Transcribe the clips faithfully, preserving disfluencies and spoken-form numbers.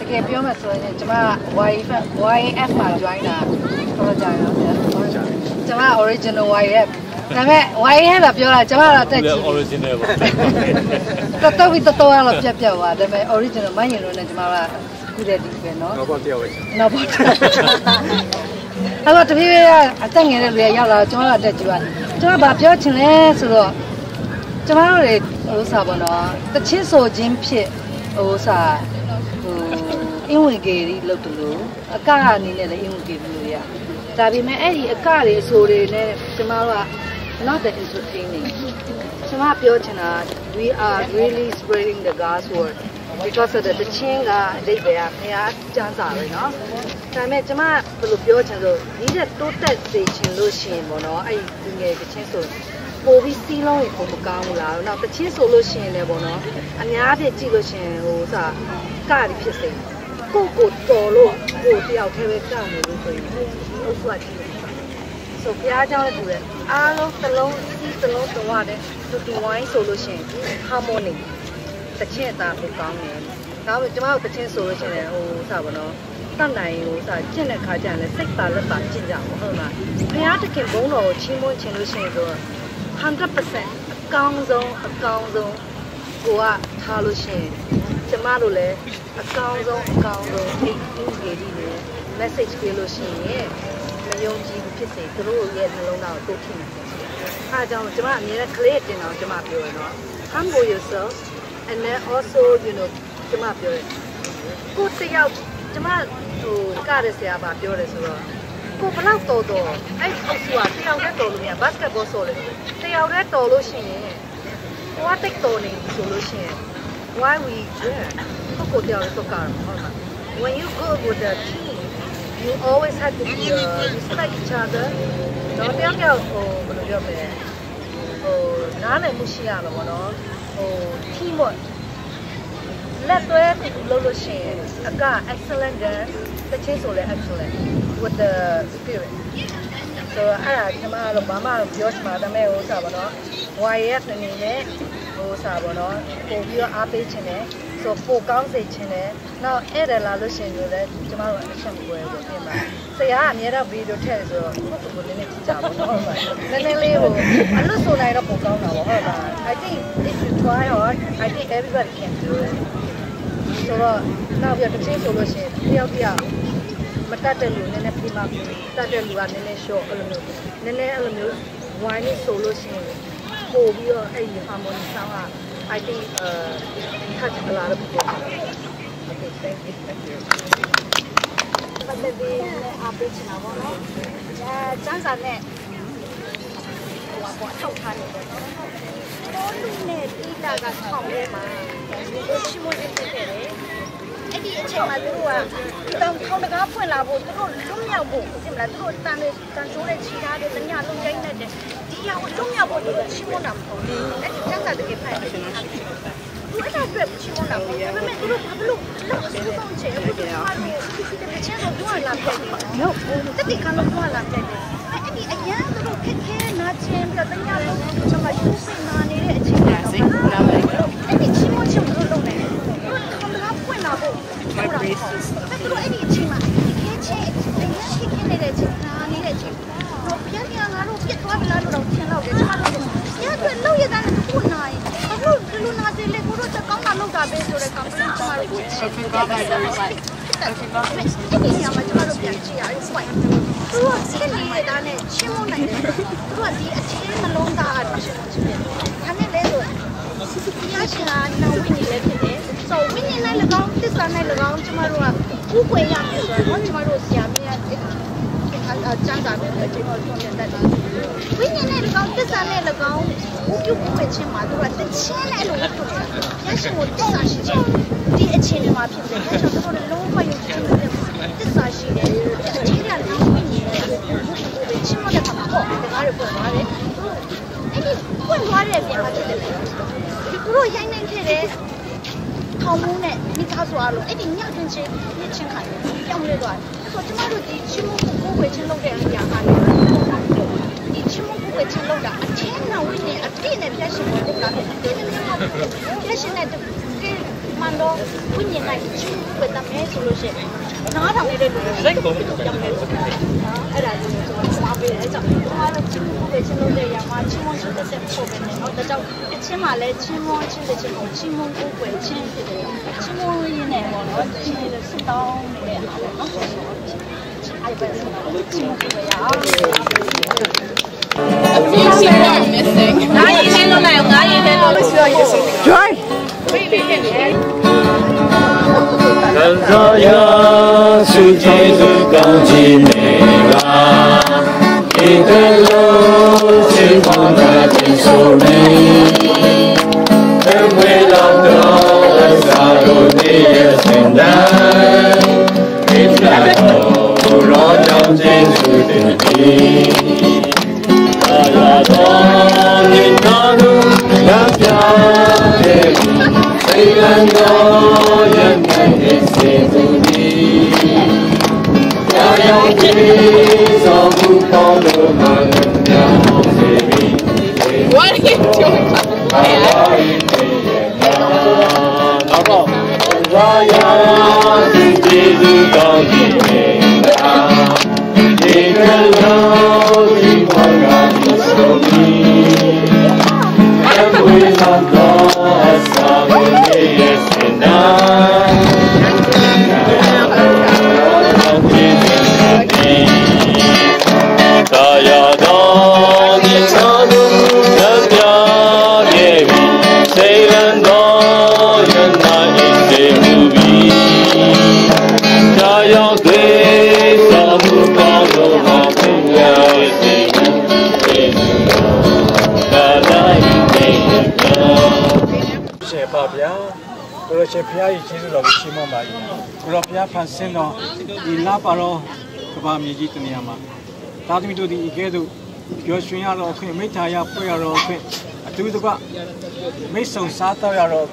ကယ်ပြောမှဆိုရင်ကျွန်မ Y Y F မှာ join တာတော့ကြာရောကျွန်မ original Y F ဒါပေမဲ့ Y F ကပြောတာကျွန်မတော့တက်ကြည့် original ပါတော်တော်ပြီးတော်တော်တော့ပြတ်ပြတ်သွားဒါပေမဲ့ original မရင်လို့နဲ့ကျွန်မကခုတည်းဒီပဲเนาะတော့ပေါ့တယောက်ပဲတော့ပေါ့အဲ့တော့တဖြည်းဖြည်းအသက်ငယ်တဲ့လူတွေရောက်လာတော့ကျွန်တော်ကတက်ကြည့်ပါကျွန်တော်ဗာပြောချင်လဲဆိုတော့ကျွန်တော်တို့ဟိုစားပေါ့နော်တချင်းဆိုချင်းဖြစ်ဟိုစားဟိုအင်းဝင်ကေရီလောက်တလို့အကအနေနဲ့လည်းအင်းဝင်ကေရီလို့ရဒါပေမဲ့အဲ့ဒီအကတွေအဆိုတွေနဲ့ကျွန်တော်က not that entertaining ကျွန်မပြောချင်တာ we are really spreading the gospel because of the တချင်းကအဓိပ္ပာယ်ကဘုရားကျမ်းစာပဲเนาะဒါပေမဲ့ကျွန်မဘယ်လိုပြောချင်လို့ဒီတဲ့တိုးတက်စေချင်လို့ရှိရင်ပေါ့နော်အဲ့ဒီငယ်တချင်းဆိုပိုပြီးစီးလုံးရေပုံမကောင်းဘူးလားနောက်တချင်းဆိုလို့ရှိရင်လည်းပေါ့နော်အများကြီးကြည့်လို့ရှိရင်ဟိုစားကရီဖြစ်စေကိုကိုတော်လို့ကိုတယောက်တည်းပဲကောက်နေလို့ဆိုရင်ဟုတ်ကွာကြည့်ဆိုဘုရားကြောင့်လည်းတူတယ်အားလုံးသလုံးစီးသလုံးတော်ရတယ်တူတူဝိုင်းဆိုလို့ရှိရင် harmony တချင်းအသားကိုကောင်းတယ်နောက်ကျွန်မတို့တချင်းဆိုလို့ရှိရင်ဟိုစားပါတော့တတ်နိုင်ဟိုစားကျင့်တဲ့ခါကျရင်လည်းစိတ်ပါလက်ပါကျင့်ကြအောင်ဟုတ်လားဘုရားတခင်ဘုန်းတော်ကိုချီးမွမ်းခြင်းလို့ရှိရင်ဆိုone hundred percent အကောင်းဆုံးအကောင်းဆုံးကိုကထားလို့ရှိရင်ကျမတို့လည်းအကောင်းဆုံးအကောင်းဆုံးဒီဒီဒီနဲ့ message ပေးလို့ရှိရင်မယုံကြည်ဖြစ်စေသူတို့ရဲ့နှလုံးသားကိုတိုးထိနေတယ်အားကြောင့်ကျမအမြဲတမ်း clear တင်အောင်ကျမပြောရတော့ humble yourself and then also you know ကျမပြောတယ်ကိုတယောက်ကျမဟိုကရဆရာပါပြောတယ်ဆိုတော့ကိုဘလောက်တော်တော်အဲ့အုပ်စုကတယောက်တည်းတော်လို့မရဘတ်စကတ်ဘောဆိုလေတယောက်တည်းတော်လို့ရှိရင်ကိုကတိတ်တော်နေဆိုလို့ရှိရင် why we yeah ကိုကိုတယောက်တည်းတော့ကာဟုတ်လား when you go with the team you always have to be uh, respect each other တော့တယောက်တယောက်ဟိုဘယ်လိုပြောမလဲဟိုနားလည်မှုရှိရမှာပေါ့နော်ဟို team work let's do itလို့လို့ရှိရင်အက excellent တချင်းဆိုလဲ excellent with the spirit so အဲ့ဒါကျွန်မတို့ဘာမှပြောချင်မှာဒါပေမဲ့ဟိုစားပါတော့ Y F နေနဲ့ဟိုစားပါတော့ပို့ပြီးတော့အားပေးချင်တယ်ဆိုပို့ကောင်းစေချင်တယ်နောက်အဲ့ဒါလာလို့ရှိရင်လည်းကျွန်မတို့အချက်ပွဲကိုပြင်ပါဆရာကအများတော့ဗီဒီယိုထည့်ဆိုတော့ကိုယ့်ကိုယ်နည်းနည်းကြည့်ကြပါတော့ဟုတ်ပါနည်းနည်းလေးဟိုအလွတ်ဆိုနိုင်တော့ပို့ကောင်းတာပေါ့ဟုတ်လား I think if you try hard I think everybody can do itဆိုတော့နောက်ပြီးတချင်းဆိုလို့ရှိရင်တယောက်တယောက်မတတ်တဲ့လူနည်းနည်းပြမတတ်တဲ့လူကနည်းနည်း short အဲ့လိုမျိုးနည်းနည်းအဲ့လိုမျိုး wine လေးဆိုလို့ရှိရင်ပို့ပြီးတော့အဲ့ဒီ harmony sound က I think uh touch a lot of people okay thank you thank you ပတ်သက်ပြီးအားပေးချင်တာပေါ့နော်အဲကျန်းစာနဲ့ဟိုပေါ့ထုတ်ထားနေတယ်နော်တော်လူနဲ့တိတာကဆောင်းရဲမှာရှိမနေတယ်အဲ့ဒီအချိန်မှာသူတို့ကတောင်ထောင်းတကားဖွင့်လာဖို့သူတို့လွတ်မြောက်ဖို့ဖြစ်မလားသူတို့တန်တန်ချိုးနဲ့ချီထားတဲ့တညလုံးကျိုင်းနဲ့ဒီရောက်လွတ်မြောက်ဖို့သူတို့ရှိမတာမဟုတ်ဘူးအဲ့ဒီကျန်းစာတကယ်ဖိုင်တယ်သူအဲ့ဒါအတွက်ရှိမတာမဟုတ်ဘူးဒါပေမဲ့သူတို့ဘာလို့လောက်စူးပေါင်းချင်လို့ပြောရတယ်ဒီချင်းတော့သူကလာပြတယ်နော်တက်တိကလည်းသူကလာပြတယ်အဲ့ဒီအရန်သူတို့ခက်ခဲနာကျင်ပြီးတညလုံးကျွန်မယူစိတ်နာနေတဲ့အချိန်ကစိတ်နာမယ်အဲ့ဒီချင်းမချင်းသူတို့လုပ်နေတယ်သူတို့ထောင်းတကားဖွင့်လာဖို့My braces. သူတို့အဲ့ဒီအချိန်မှာခဲချင်းအရင်ရှိခင်းနေတဲ့အချိန်နာနေတဲ့အချိန်တော့ပြန်ပြန်ငါတို့ပြတ်သွားပြီလားလို့တော့ထင်တော့တယ်ကျွန်တော်တို့ညအတွက်လောက်ရတဲ့ခုနိုင်အခုဒီလိုနာစီလေကိုတို့ကောင်းတာလောက်တာပဲဆိုတဲ့ complaint ကျွန်တော်တို့ချက်ချင်းကောင်းတာလည်းဆိုင်အဲ့ဒီညမှာကျွန်တော်တို့ပြန်ကြည့်ရအောင်ဆိုင်သူကစနေနေတာနဲ့ချင်းမနိုင်တယ်သူကဒီအချင်းနှလုံးသားအချင်းချင်းဖြစ်ခါနဲ့လဲဆိုဒီအချင်းကနော်ဝိနေလည်းဖြစ်တယ်ဆိုဝိနေနဲ့၎င်းသစ္စာနဲ့၎င်းကျွန်တော်တို့ကဥပွေရမယ်ဆိုတော့ကျွန်တော်တို့ဆရာမင်းကအဲကျန်းစာပဲကျွန်တော်တို့ပြန်တက်တာဝိညာဉ်နဲ့၎င်းသစ္စာနဲ့၎င်းဥပြုတ်ပွေခြင်းမှာတို့ကတချင်းနဲ့လို့ပြောတာရရှိဖို့သစ္စာရှိတယ်ဒီအချင်းတွေမှာဖြစ်တယ်ဒါကြောင့်တို့လည်းလုံးဝယုံကြည်မှုနဲ့သစ္စာရှိတယ်အချင်းကလည်းဝိညာဉ်နဲ့ဥပြုတ်ပွေခြင်းမှာလည်းမှာပေါ့တကားတွေပွင့်သွားတယ်အဲ့ဒီပွင့်သွားတဲ့ပြန်မှာဖြစ်တယ်ဒီတို့ရိုင်းနေခဲ့တယ်ထောင်မုန်းနဲ့မိသားစုအားလုံးအဲ့ဒီညတွင်ချင်းညချင်းခိုင်ပြောင်းလဲသွားတယ်ဆိုတော့ကျမတို့ဒီချင်းမကိုကိုယ်ချင်းလုပ်တဲ့အရာအားလည်းဒီချင်းမကိုယ်ချင်းလုပ်တာအချင်းနာဝင်းနဲ့အပြည့်နဲ့ပြည့်ရှင်ဖို့လုပ်တာဖြစ်တယ်ပြည့်ရှင်တဲ့မှန်တော့ဝိညာဉ်လိုက်ချင်းဝတ်တမဲဆိုလို့ရှိရင်နားထောင်နေတဲ့လူတွေစိတ်ကိုပြောင်းလဲဆိုတယ်နော်အဲ့ဒါကိုကျွန်တော်စားပေးတယ်အဲ့ကြောင့်ကျွန်တော်တို့ချင်းမှုပဲချင်းလို့တဲ့ရမှာချင်းမွန်ချင်းတဲ့ပုံပဲနဲ့နော်ဒါကြောင့်အချင်းမှလည်းချင်းမွန်ချင်းတဲ့ချင်းကိုချင်းမွန်ကိုွယ်ချင်းဖြစ်တယ်ချင်းမွန်ရင်းနဲ့ပေါ့နော်ချင်းရဲ့စစ်တောင်းနေတဲ့အားပေါ့နော်အဲ့ပဲချင်းမွန်ကိုရအောင် A piece you are missing. Now you handle now. Now you handle. Joy. Kanzaya sujesu kanji mera, ikelo sifanga tisome, emwelando asaro niyasendai, itlato urojam jesu tenki. Ayadoni tanu napyate, seilando yanai setuni. Yayake sabu palo mananya sevi. What are you doing? Namo Raya Jesu kanji mera, ikelo sifanga tisome, emwelando asaro niyasendai. Kayadani tanu namyagevi, seilando yanai sehuvi. Jaya Krishna Mukado Mapunya Sehu Sehu Kalai Sehu. Shepabia, Shepia is Jesus of Shimama. Ropia Pansino, Ilaparo, Kabamiji to Niama. Tell me to the Igedu, Yoshua, Metaya, Prayer, Atuba, Mason Sata,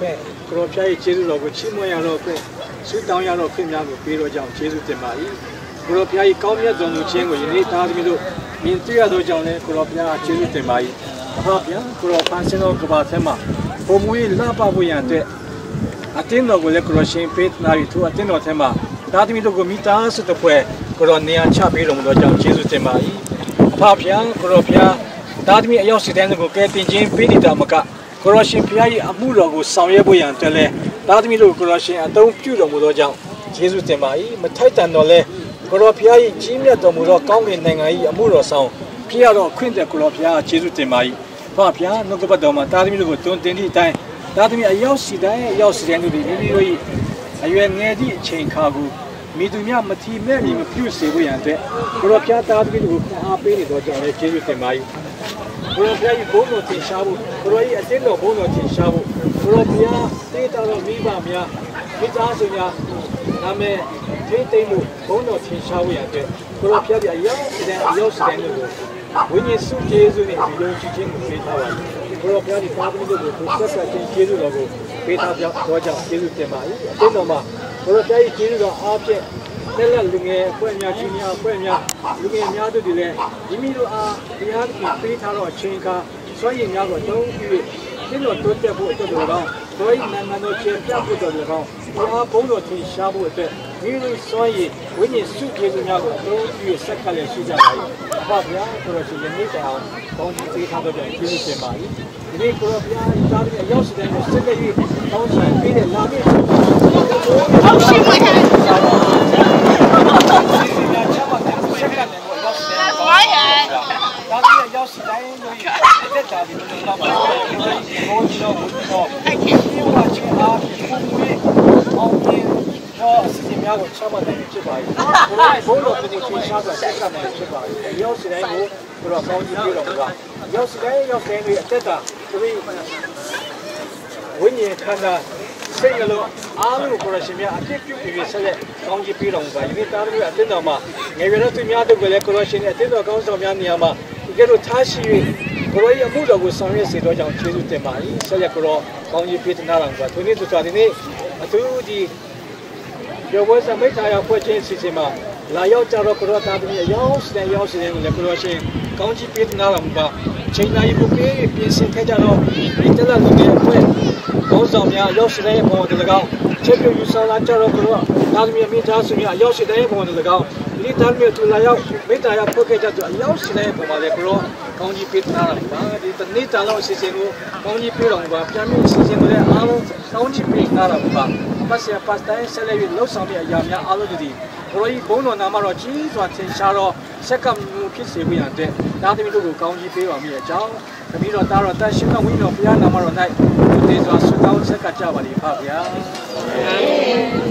Ropia is Jesus of Chimoya, Sit down Yaro Kimia, Piro Jam, Jesus de Mai. Ropia, Comia, Donuchengo, you need to tell me to Mintia Dojane, Ropia, Jesus de Mai. Rapia, Kuropansino, Kubatema. Pomui Lapa Buyante. Attendo con le croce in pet nari tu attendo a tema. Datemi to gomita su to pue, coronia chapi lo do Gesù temai. Papia, Coropia, datemi a io si tende con che tingi pinita maca. Croce piai amulo go sauye buyantele. Datemi to croce a don più lo do Gesù temai, ma taitando le Coropia Jimia do muro congi nengai amulo sau. Pia lo quinte Coropia Gesù temai. Papia, non go doma, datemi to don tendi tai. Datemi a io si dai, io si tende di mi a io ne di chain cargo. Mi dunia mati me mi più seguiante. Coropia datemi to a peni do Gesù temai. Coropia i bono ti shabu, Coroi attendo bono ti shabu. Coropia teta lo viva mia, vita sunya, name tete bono ti shabu yante. Coropia di io si tende, io si tende. When you see Gesù ne vi non ci c'è vita va. Coropia di datemi to processa che Gesù logo. Vita già doja Gesù temai. Attendo ma Coropia i Gesù do apje. Nella lunge, poi mia giunia, poi mia lunge mia do di le. Dimiro a mia di vita lo cenca. Soy mia go don più. Kino to te bu to do ra. Soy na na no che pia bu do ra. A bono ti shabu te. Miro soy when you see Gesù mia go don più saccale su già vai. Va via, però ci viene da don ti tanto da Gesù temai. Di Coropia i tali e io si devo seguire don sai vede la mia. Oh, shake my hand. That's my hand. When you can say hello, I'm going to see me. I keep you to be select on the pillow by you. I didn't know. Maybe not to me out of the decoration. I didn't go to Yama. You get to touch you. Coroi a mood with some years ago, Jesus Temai, select on the pit Naran, but we need to try to the. There was a metaya purchase system. လာရောက်ကြတော့ကိုရောသားသမီးရောက်စတဲ့ရောက်စတဲ့ကိုလည်းကိုရောရှင်ကောင်းကြီးပေးနာတော်မူပါချိန်တိုင်းကိုပေးပြင်ဆင်ခဲ့ကြတော့ဒီတက်လာလူတွေအဖွဲ့ဘောဆောင်များရောက်စတဲ့ဘောတ၎င်းချက်ပြယူဆောင်လာကြတော့ကိုရောသားသမီးမိသားစုများရောက်စတဲ့ဘောတ၎င်းဒီသားသမီးသူလာရောက်မိသားရဖွက်ခဲ့ကြတော့ရောက်စတဲ့ဘောမှာလည်းကိုရောကောင်းကြီးပေးနာတော်မူပါဒီတနေ့တာလောက်အစီအစဉ်ကိုကောင်းကြီးပေးတော်မူပါပြန်ပြီးအစီအစဉ်ကိုလည်းအားလုံးကောင်းကြီးပေးနာတော်မူပါပတ်စရပတ်တိုင်းဆက်လက်ပြီးလှုပ်ဆောင်တဲ့အရာများအားလုံးဒီဘုရားကြီးဘုန်းတော်နာမတော်ကြီးစွာသင်ရှားတော့ဆက်ကမှုဖြစ်စေဖို့ရတဲ့သားသမီးတို့ကိုကောင်းကြီးပေးပါမိရဲ့အကြောင်းတပည့်တော်သားတော်တန်ရှင်တော်ဝိညာဉ်တော်ဘုရားနာမတော်၌သူတည်စွာဆုတောင်းဆက်ကကြပါလိမ့်ဖပါဗျာအာမင်